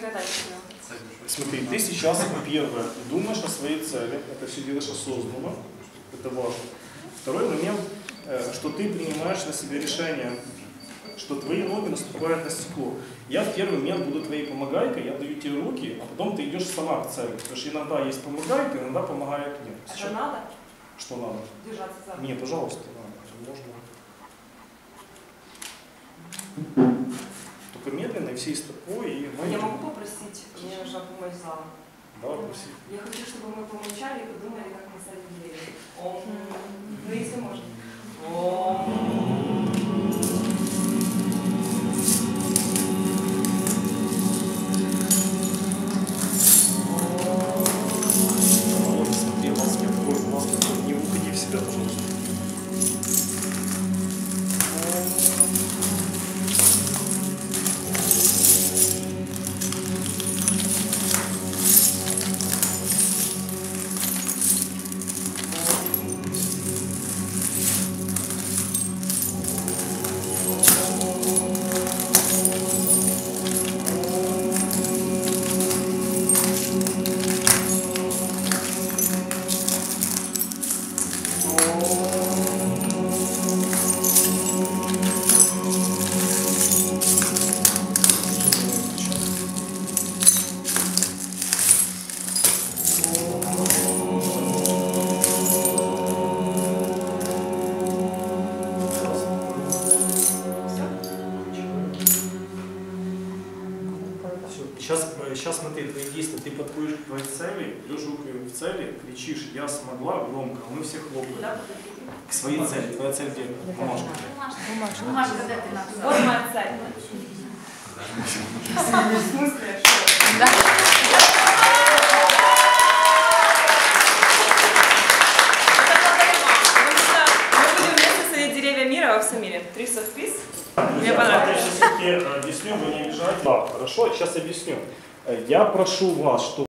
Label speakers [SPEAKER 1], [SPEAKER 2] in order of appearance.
[SPEAKER 1] никогда не снял.
[SPEAKER 2] Смотри, ты сейчас, первое, думаешь о своей цели, это все делаешь осознанно, это важно. Второй момент, что ты принимаешь на себя решение, что твои ноги наступают на стекло. Я в первый момент буду твоей помогайкой, я даю тебе руки, а потом ты идешь сама к цели. Потому что иногда есть помогайка, иногда помогает нет.
[SPEAKER 1] Это надо?
[SPEAKER 2] Что надо?
[SPEAKER 1] Держаться за руку?
[SPEAKER 2] Не, пожалуйста, можно. Только медленно, и всей стопой, и
[SPEAKER 1] Я могу попросить, мне нужна помощь зала.
[SPEAKER 2] Давай, проси.
[SPEAKER 1] Я хочу, чтобы мы помолчали и подумали, как мы садим деревья. Ну, если можно.
[SPEAKER 2] Смотри, маски открой, не уходи в себя, пожалуйста. Сейчас смотри, твои действия, ты подходишь к твоей цели, идешь рукой в цели, кричишь «я смогла» громко, а мы все хлопаем. К своей цели. Твоя цель где? Бумажка.
[SPEAKER 1] Бумажка, да, ты нам. Вот моя цель. В смысле, что? Да. Мы будем вместе садить деревья мира во всем мире. 300 пис. Мне понравилось.
[SPEAKER 2] Я сейчас объясню, вы не обижаете. Да, хорошо, сейчас объясню. Я прошу вас, что